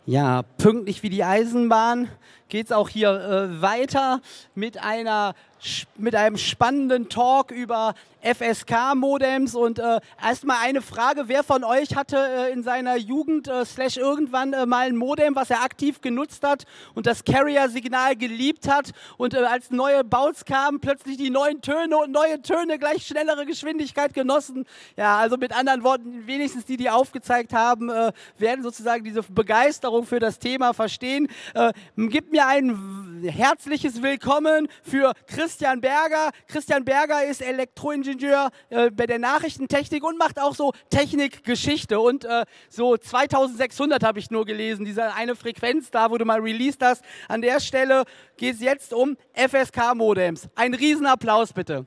Ja, pünktlich wie die Eisenbahn geht es auch hier weiter mit einem spannenden Talk über FSK-Modems. Und erstmal eine Frage: Wer von euch hatte in seiner Jugend slash irgendwann mal ein Modem, was er aktiv genutzt hat und das Carrier-Signal geliebt hat und als neue Baus kamen, plötzlich die neuen Töne und neue Töne gleich schnellere Geschwindigkeit genossen? Ja, also mit anderen Worten, wenigstens die aufgezeigt haben, werden sozusagen diese Begeisterung für das Thema verstehen. Gib mir ein herzliches Willkommen für Christian Berger. Christian Berger ist Elektroingenieur bei der Nachrichtentechnik und macht auch so Technikgeschichte. Und so 2600 habe ich nur gelesen, diese eine Frequenz da, wo du mal released hast. An der Stelle geht es jetzt um FSK-Modems. Ein Riesenapplaus bitte.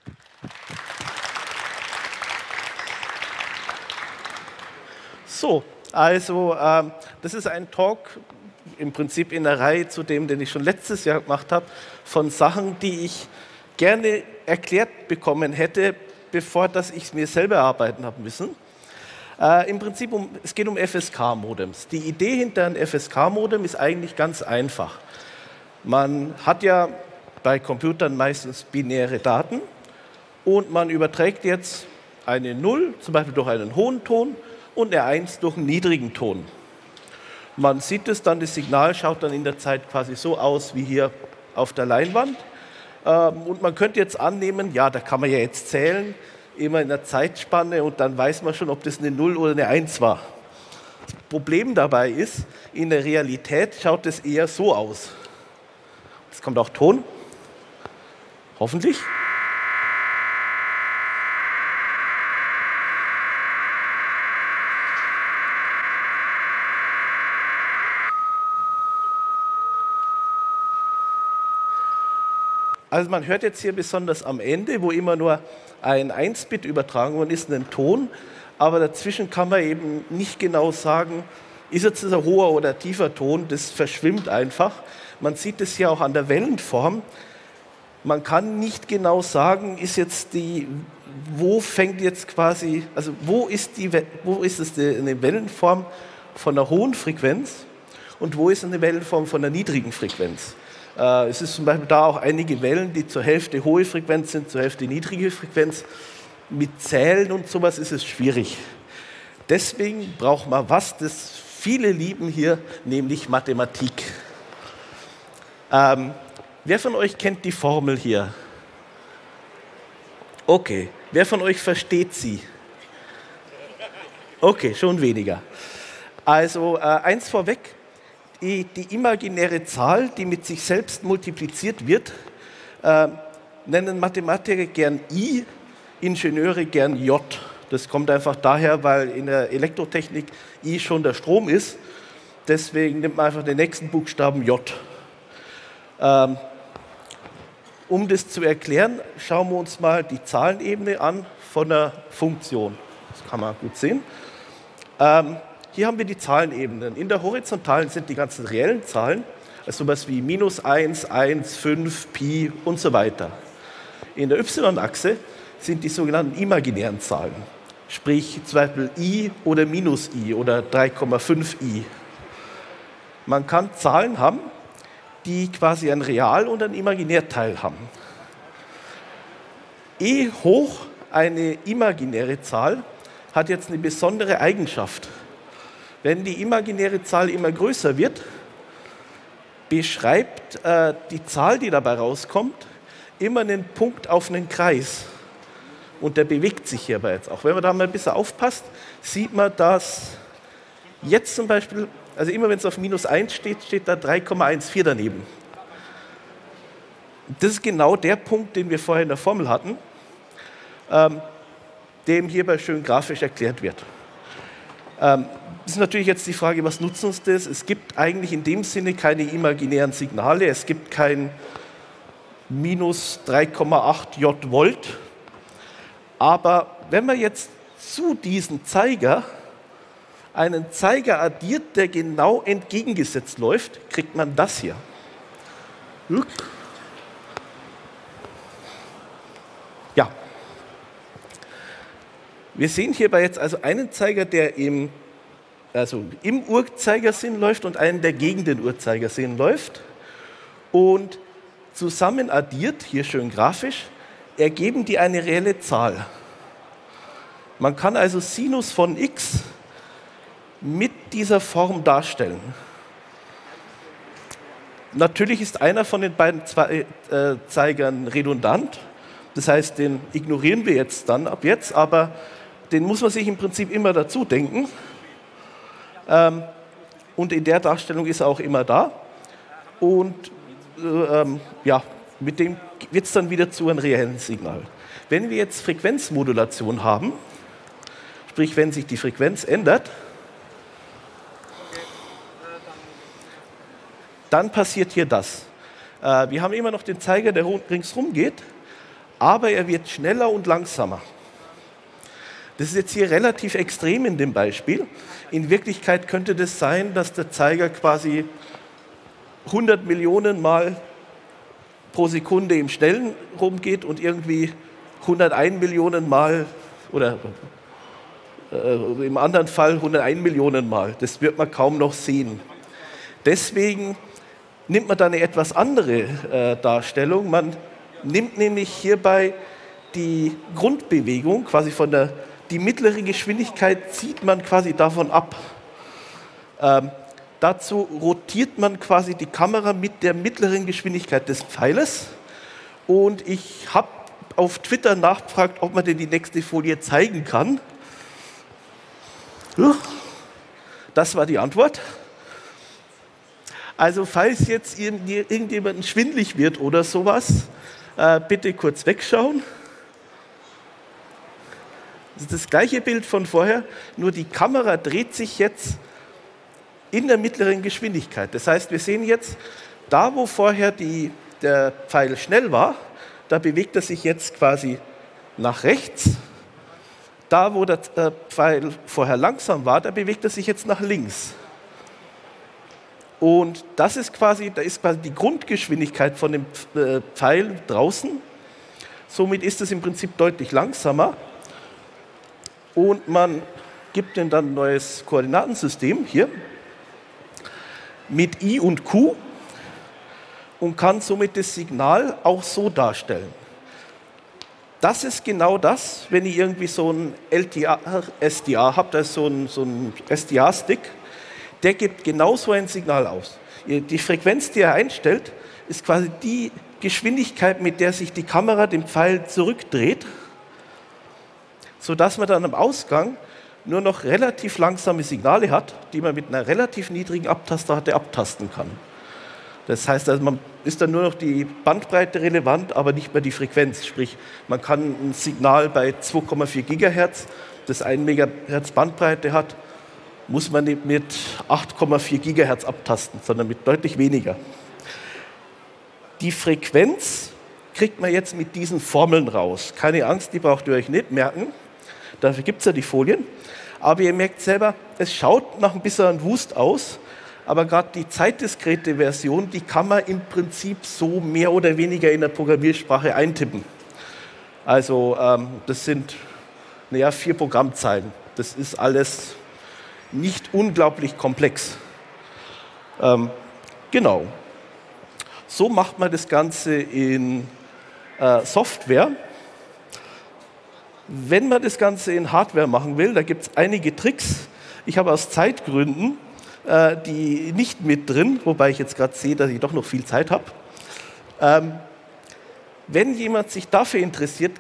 So, also das ist ein Talk im Prinzip in der Reihe zu dem, den ich schon letztes Jahr gemacht habe, von Sachen, die ich gerne erklärt bekommen hätte, bevor dass ich es mir selber erarbeiten habe müssen. Im Prinzip, es geht um FSK-Modems. Die Idee hinter einem FSK-Modem ist eigentlich ganz einfach. Man hat ja bei Computern meistens binäre Daten und man überträgt jetzt eine 0, zum Beispiel durch einen hohen Ton, und eine 1 durch einen niedrigen Ton. Man sieht es dann, das Signal schaut dann in der Zeit quasi so aus wie hier auf der Leinwand. Und man könnte jetzt annehmen, ja, da kann man ja jetzt zählen, immer in der Zeitspanne, und dann weiß man schon, ob das eine 0 oder eine 1 war. Das Problem dabei ist, in der Realität schaut es eher so aus. Jetzt kommt auch Ton, hoffentlich. Also man hört jetzt hier besonders am Ende, wo immer nur ein 1-Bit übertragen worden ist, einen Ton, aber dazwischen kann man eben nicht genau sagen, ist jetzt ein hoher oder tiefer Ton, das verschwimmt einfach. Man sieht es ja auch an der Wellenform. Man kann nicht genau sagen, ist jetzt wo fängt jetzt quasi, also wo ist es eine Wellenform von einer hohen Frequenz und wo ist eine Wellenform von einer niedrigen Frequenz. Es ist zum Beispiel da auch einige Wellen, die zur Hälfte hohe Frequenz sind, zur Hälfte niedrige Frequenz. Mit Zählen und sowas ist es schwierig. Deswegen braucht man was, das viele lieben hier, nämlich Mathematik. Wer von euch kennt die Formel hier? Okay. Wer von euch versteht sie? Okay, schon weniger. Also eins vorweg. Die imaginäre Zahl, die mit sich selbst multipliziert wird, nennen Mathematiker gern I, Ingenieure gern J. Das kommt einfach daher, weil in der Elektrotechnik I schon der Strom ist. Deswegen nimmt man einfach den nächsten Buchstaben J. Um das zu erklären, schauen wir uns mal die Zahlenebene an von einer Funktion. Das kann man gut sehen. Hier haben wir die Zahlenebenen. In der horizontalen sind die ganzen reellen Zahlen, also sowas wie -1, 1, 5, Pi und so weiter. In der y-Achse sind die sogenannten imaginären Zahlen, sprich zum Beispiel i oder -i oder 3,5i. Man kann Zahlen haben, die quasi ein Real- und ein Imaginärteil haben. E hoch eine imaginäre Zahl hat jetzt eine besondere Eigenschaft. Wenn die imaginäre Zahl immer größer wird, beschreibt die Zahl, die dabei rauskommt, immer einen Punkt auf einen Kreis. Und der bewegt sich hierbei jetzt auch. Wenn man da mal ein bisschen aufpasst, sieht man, dass jetzt zum Beispiel, also immer wenn es auf -1 steht, steht da 3,14 daneben. Das ist genau der Punkt, den wir vorher in der Formel hatten, dem hierbei schön grafisch erklärt wird. Das ist natürlich jetzt die Frage, was nutzt uns das? Es gibt eigentlich in dem Sinne keine imaginären Signale, es gibt kein -3,8 J Volt. Aber wenn man jetzt zu diesem Zeiger einen Zeiger addiert, der genau entgegengesetzt läuft, kriegt man das hier. Ja. Wir sehen hierbei jetzt also einen Zeiger, der im also im Uhrzeigersinn läuft und einen, der gegen den Uhrzeigersinn läuft. Und zusammen addiert, hier schön grafisch, ergeben die eine reelle Zahl. Man kann also Sinus von x mit dieser Form darstellen. Natürlich ist einer von den beiden Zeigern redundant, das heißt, den ignorieren wir jetzt dann ab jetzt, aber den muss man sich im Prinzip immer dazu denken. Und in der Darstellung ist er auch immer da. Und ja, mit dem wird es dann wieder zu einem reellen Signal. Wenn wir jetzt Frequenzmodulation haben, sprich, wenn sich die Frequenz ändert, dann passiert hier das. Wir haben immer noch den Zeiger, der ringsrum geht, aber er wird schneller und langsamer. Das ist jetzt hier relativ extrem in dem Beispiel. In Wirklichkeit könnte das sein, dass der Zeiger quasi 100 Millionen Mal pro Sekunde im Schnellen rumgeht und irgendwie 101 Millionen Mal oder im anderen Fall 101 Millionen Mal. Das wird man kaum noch sehen. Deswegen nimmt man da eine etwas andere Darstellung. Man nimmt nämlich hierbei die Grundbewegung, quasi die mittlere Geschwindigkeit zieht man quasi davon ab. Dazu rotiert man quasi die Kamera mit der mittleren Geschwindigkeit des Pfeiles. Und ich habe auf Twitter nachgefragt, ob man denn die nächste Folie zeigen kann. Das war die Antwort. Also falls jetzt irgendjemandem schwindelig wird oder sowas, bitte kurz wegschauen. Das ist das gleiche Bild von vorher, nur die Kamera dreht sich jetzt in der mittleren Geschwindigkeit. Das heißt, wir sehen jetzt, da wo vorher der Pfeil schnell war, da bewegt er sich jetzt quasi nach rechts. Da wo der Pfeil vorher langsam war, da bewegt er sich jetzt nach links. Und da ist quasi die Grundgeschwindigkeit von dem Pfeil draußen. Somit ist es im Prinzip deutlich langsamer. Und man gibt ihm dann ein neues Koordinatensystem hier mit I und Q und kann somit das Signal auch so darstellen. Das ist genau das, wenn ihr irgendwie so ein SDA habt, also so ein SDA-Stick, der gibt genau so ein Signal aus. Die Frequenz, die er einstellt, ist quasi die Geschwindigkeit, mit der sich die Kamera dem Pfeil zurückdreht, sodass man dann am Ausgang nur noch relativ langsame Signale hat, die man mit einer relativ niedrigen Abtastrate abtasten kann. Das heißt, also man ist dann nur noch die Bandbreite relevant, aber nicht mehr die Frequenz. Sprich, man kann ein Signal bei 2,4 Gigahertz, das 1 Megahertz Bandbreite hat, muss man nicht mit 8,4 Gigahertz abtasten, sondern mit deutlich weniger. Die Frequenz kriegt man jetzt mit diesen Formeln raus. Keine Angst, die braucht ihr euch nicht merken. Dafür gibt es ja die Folien. Aber ihr merkt selber, es schaut nach ein bisschen Wust aus, aber gerade die zeitdiskrete Version, die kann man im Prinzip so mehr oder weniger in der Programmiersprache eintippen. Also das sind 4 Programmzeilen. Das ist alles nicht unglaublich komplex. Genau. So macht man das Ganze in Software. Wenn man das Ganze in Hardware machen will, da gibt es einige Tricks. Ich habe aus Zeitgründen die nicht mit drin, wobei ich jetzt gerade sehe, dass ich doch noch viel Zeit habe. Wenn jemand sich dafür interessiert,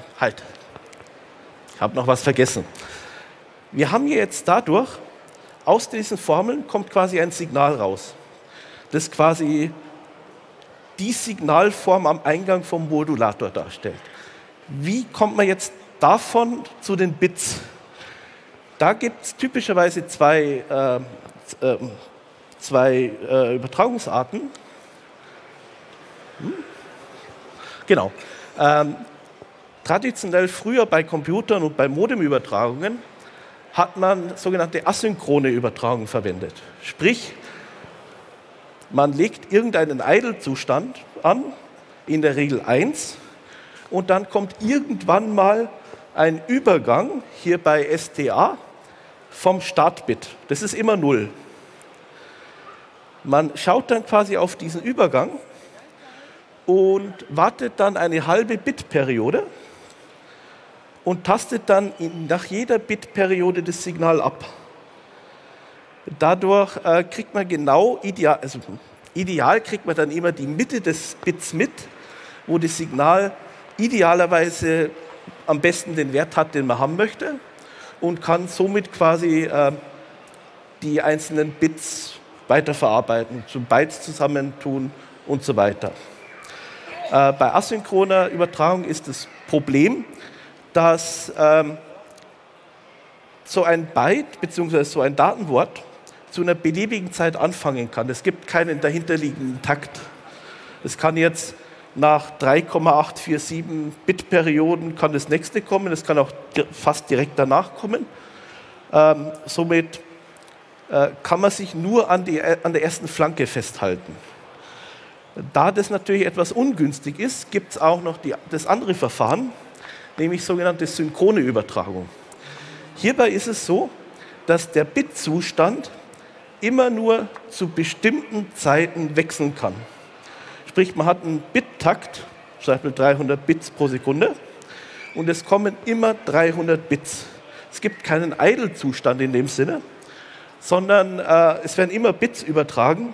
ich habe noch was vergessen. Wir haben hier jetzt dadurch, aus diesen Formeln kommt quasi ein Signal raus, das quasi die Signalform am Eingang vom Modulator darstellt. Wie kommt man jetzt davon zu den Bits? Da gibt es typischerweise zwei Übertragungsarten. Genau. Traditionell früher bei Computern und bei Modemübertragungen hat man sogenannte asynchrone Übertragung verwendet. Sprich, man legt irgendeinen Idle-Zustand an, in der Regel 1, und dann kommt irgendwann mal ein Übergang hier bei STA, vom Startbit. Das ist immer 0. Man schaut dann quasi auf diesen Übergang und wartet dann eine halbe Bitperiode und tastet dann nach jeder Bitperiode das Signal ab. Dadurch kriegt man genau, ideal kriegt man dann immer die Mitte des Bits mit, wo das Signal idealerweise am besten den Wert hat, den man haben möchte, und kann somit quasi die einzelnen Bits weiterverarbeiten, zu Bytes zusammentun und so weiter. Bei asynchroner Übertragung ist das Problem, dass so ein Byte bzw. so ein Datenwort zu einer beliebigen Zeit anfangen kann. Es gibt keinen dahinterliegenden Takt. Es kann jetzt nach 3,847 Bitperioden kann das nächste kommen, es kann auch fast direkt danach kommen. Somit kann man sich nur an der ersten Flanke festhalten. Da das natürlich etwas ungünstig ist, gibt es auch noch das andere Verfahren, nämlich sogenannte synchrone Übertragung. Hierbei ist es so, dass der Bitzustand immer nur zu bestimmten Zeiten wechseln kann. Sprich, man hat einen Bit-Takt, zum Beispiel 300 Bits pro Sekunde, und es kommen immer 300 Bits. Es gibt keinen Idle-Zustand in dem Sinne, sondern es werden immer Bits übertragen,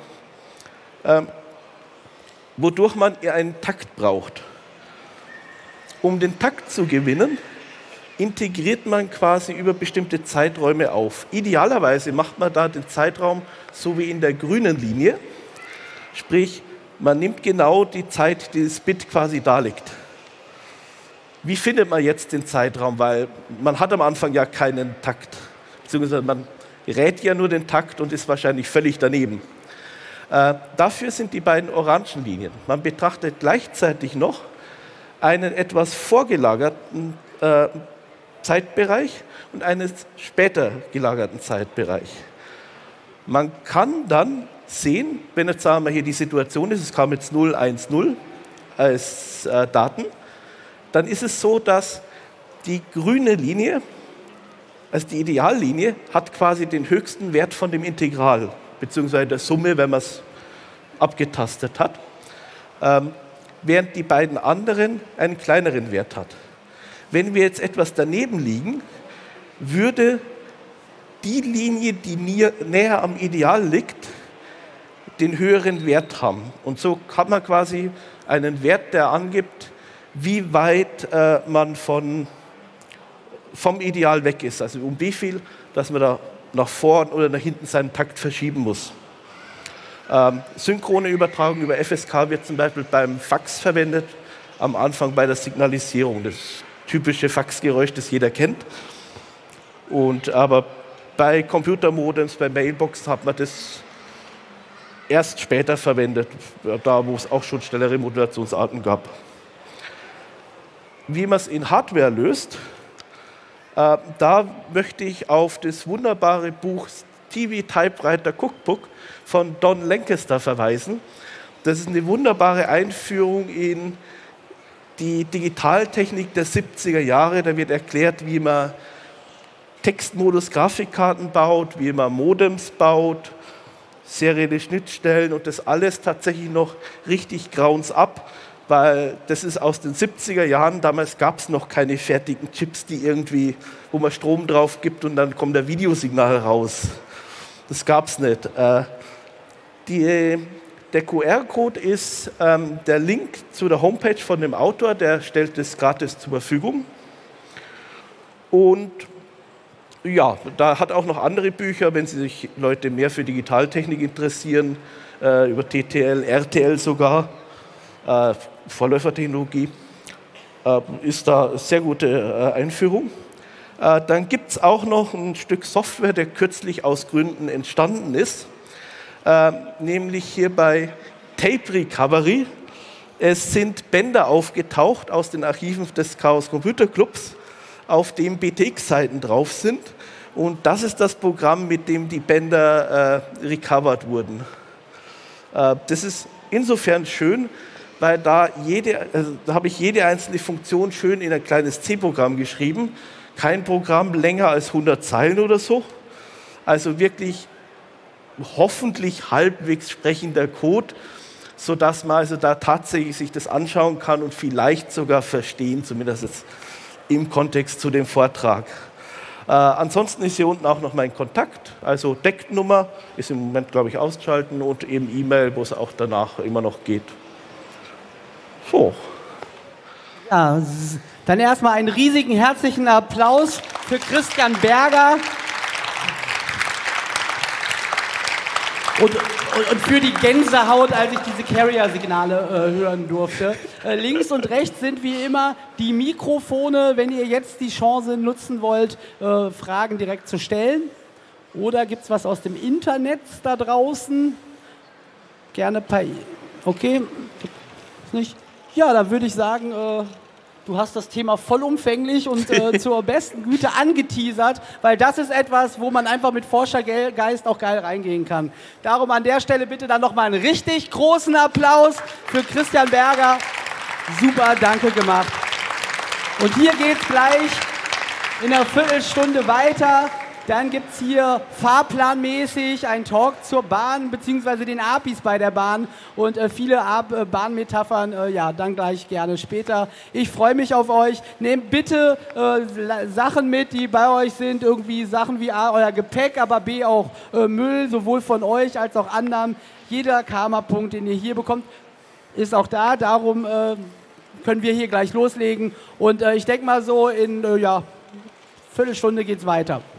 wodurch man einen Takt braucht. Um den Takt zu gewinnen, integriert man quasi über bestimmte Zeiträume auf. Idealerweise macht man da den Zeitraum so wie in der grünen Linie, sprich, man nimmt genau die Zeit, die das Bit quasi da liegt. Wie findet man jetzt den Zeitraum? Weil man hat am Anfang ja keinen Takt, beziehungsweise man rät ja nur den Takt und ist wahrscheinlich völlig daneben. Dafür sind die beiden orangen Linien. Man betrachtet gleichzeitig noch einen etwas vorgelagerten Zeitbereich und einen später gelagerten Zeitbereich. Man kann dann sehen, wenn jetzt sagen wir hier die Situation ist, es kam jetzt 0, 1, 0 als Daten, dann ist es so, dass die grüne Linie, also die Ideallinie, hat quasi den höchsten Wert von dem Integral, beziehungsweise der Summe, wenn man es abgetastet hat, während die beiden anderen einen kleineren Wert hat. Wenn wir jetzt etwas daneben liegen, würde die Linie, die näher am Ideal liegt, den höheren Wert haben. Und so kann man quasi einen Wert, der angibt, wie weit man vom Ideal weg ist. Also um wie viel, dass man da nach vorn oder nach hinten seinen Takt verschieben muss. Synchrone Übertragung über FSK wird zum Beispiel beim Fax verwendet, am Anfang bei der Signalisierung. Das typische Faxgeräusch, das jeder kennt. Aber bei Computermodems, bei Mailbox hat man das erst später verwendet, da wo es auch schon schnellere Modulationsarten gab. Wie man es in Hardware löst, da möchte ich auf das wunderbare Buch TV Typewriter Cookbook von Don Lancaster verweisen. Das ist eine wunderbare Einführung in die Digitaltechnik der 70er Jahre. Da wird erklärt, wie man Textmodus-Grafikkarten baut, wie man Modems baut, serielle Schnittstellen und das alles tatsächlich noch richtig grauensab, weil das ist aus den 70er Jahren, damals gab es noch keine fertigen Chips, die irgendwie, wo man Strom drauf gibt und dann kommt ein Videosignal raus. Das gab es nicht. Der QR-Code ist der Link zu der Homepage von dem Autor, der stellt das gratis zur Verfügung. Und ja, da hat auch noch andere Bücher, wenn sich Leute mehr für Digitaltechnik interessieren, über TTL, RTL sogar, Vorläufertechnologie, ist da eine sehr gute Einführung. Dann gibt es auch noch ein Stück Software, der kürzlich aus Gründen entstanden ist, nämlich hier bei Tape Recovery. Es sind Bänder aufgetaucht aus den Archiven des Chaos Computer Clubs, auf dem BTX-Seiten drauf sind. Und das ist das Programm, mit dem die Bänder recovered wurden. Das ist insofern schön, weil da habe ich jede einzelne Funktion schön in ein kleines C-Programm geschrieben. Kein Programm länger als 100 Zeilen oder so. Also wirklich hoffentlich halbwegs sprechender Code, sodass man also da tatsächlich sich das anschauen kann und vielleicht sogar verstehen, zumindest jetzt im Kontext zu dem Vortrag. Ansonsten ist hier unten auch noch mein Kontakt, also Decknummer ist im Moment, glaube ich, ausgeschalten und eben E-Mail, wo es auch danach immer noch geht. So. Ja, dann erstmal einen riesigen herzlichen Applaus für Christian Berger und für die Gänsehaut, als ich diese Carrier-Signale hören durfte. Links und rechts sind wie immer die Mikrofone, wenn ihr jetzt die Chance nutzen wollt, Fragen direkt zu stellen. Oder gibt es was aus dem Internet da draußen? Gerne per... Okay, ist nicht... Ja, dann würde ich sagen, du hast das Thema vollumfänglich und zur besten Güte angeteasert, weil das ist etwas, wo man einfach mit Forschergeist auch geil reingehen kann. Darum an der Stelle bitte dann nochmal einen richtig großen Applaus für Christian Berger. Super, danke gemacht. Und hier geht es gleich in einer Viertelstunde weiter. Dann gibt es hier fahrplanmäßig einen Talk zur Bahn bzw. den APIs bei der Bahn und viele Bahnmetaphern, ja, dann gleich gerne später. Ich freue mich auf euch. Nehmt bitte Sachen mit, die bei euch sind, irgendwie Sachen wie A, euer Gepäck, aber B, auch Müll, sowohl von euch als auch anderen. Jeder Karma-Punkt, den ihr hier bekommt, ist auch da. Darum können wir hier gleich loslegen. Und ich denke mal so in, ja, Viertelstunde geht es weiter.